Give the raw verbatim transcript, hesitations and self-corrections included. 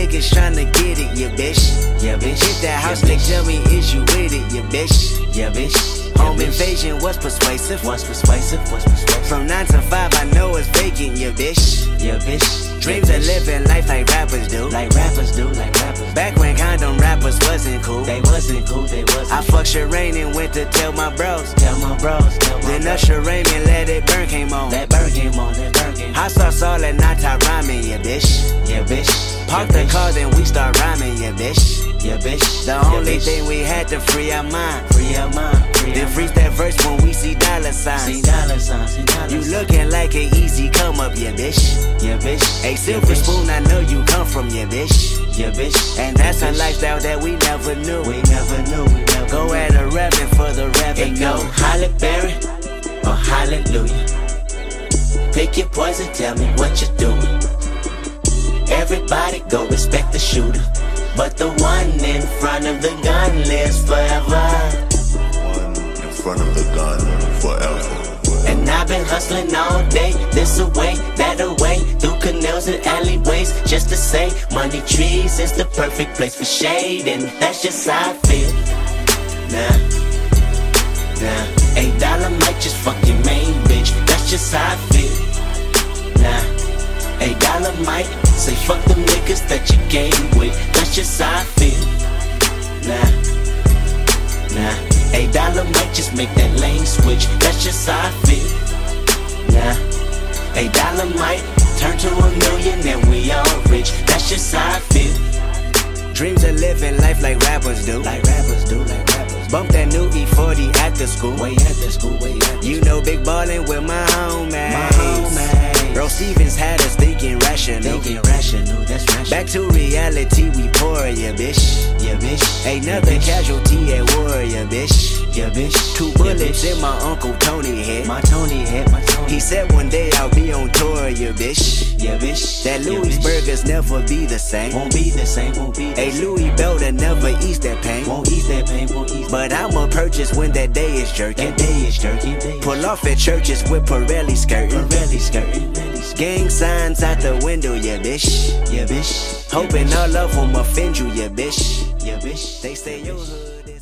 niggas tryna get it, yeah bitch. Yeah bitch. Hit that house, yeah, they tell me is you with it, yeah bitch. Yeah bitch. Home yeah, invasion was persuasive. What's persuasive? What's persuasive? From nine to five, I know it's vacant, yeah bitch. Yeah bitch. Dreams yeah, of living life like rappers do. Like rappers do, like rappers. Back when condom rappers wasn't cool. They wasn't cool, they wasn't. I fucked Shireen and went to tell my bros. Tell my bros, tell my Then bros. Usher Raymond let it burn came on. That burn came on, that burn came on. Hot sauce all that night I rhyming, yeah bitch. Yeah bitch. Park yeah, the car, then we start rhyming, yeah bitch. Yeah bitch. The yeah, only bitch. thing we had to free our mind. Free our mind. Free Then our freeze mind. that verse when we see dollar signs. See dollar signs, see dollar You signs. looking like an easy come up, yeah bitch. Yeah bitch. A silver yeah, spoon, I know you come from, yeah bitch. Yeah bitch. And that's yeah, a bitch. lifestyle that we never knew. We never knew, we never Go knew. at a rapping for the It revenue. go Halle Berry or hallelujah. Pick your poison, tell me what you're doing. Everybody go respect the shooter, but the one in front of the gun lives forever. One in front of the gun forever. And I've been hustling all day, this away, that away, through canals and alleyways, just to say, money trees is the perfect place for shade, and that's just how I feel. Nah, nah, eight dollar might just fuck your main bitch, that's just how I feel. Nah, eight dollar might say fuck them niggas that you came with, that's just how I feel. Nah, nah, eight dollar might just make that lane switch, that's just how I feel. Nah, eight dollar might turn to a million and we all rich, that's just how I feel. Dreams of living life like rappers do. Like rappers do, like rappers. Bump that new E forty after school. Way after school, way after You know big ballin' with my homies. My homies. Bro Stevens had us thinking rational. Thinking rational, that's rational. Back to reality, we pour, yeah bitch. Yeah bitch. Ain't nothing casualty at war, yeah bitch. Yeah bitch. Two yeah, bullets bitch. in my Uncle Tony head. My Tony head, my Tony. He said one day I'll be on tour, yeah bitch. Yeah bitch. That yeah, Louis bitch. burgers never be the same. Won't be the same, won't be the A same. Louis Belder never eats that pain. Won't ease that pain, won't ease But I'ma purchase when that day is jerking. that day is jerky, day is Pull off at churches with Pirelli skirting. Pirelli skirting, Pirelli skirting. Gang signs out the window, yeah bitch. Yeah bitch. Hoping yeah, bitch. all of them offend you, yeah bitch. Yeah bitch. They say your hood is